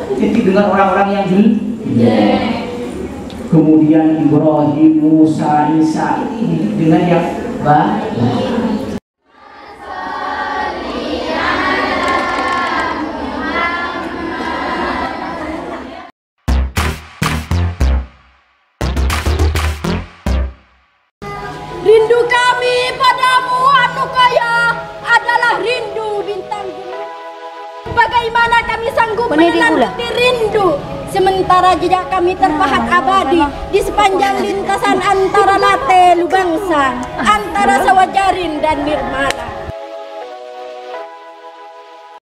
Jadi dengan orang-orang yang jelek. Kemudian Ibrahim, Musa, Isa ini dengan yang baik. Rindu kami padamu Anukaya adalah rindu bintang gunung. Bagaimana kami sanggup menanti rindu sementara jejak kami terpahat abadi di sepanjang lintasan antara Late Lubangsa, antara Sawajarin dan Nirmala.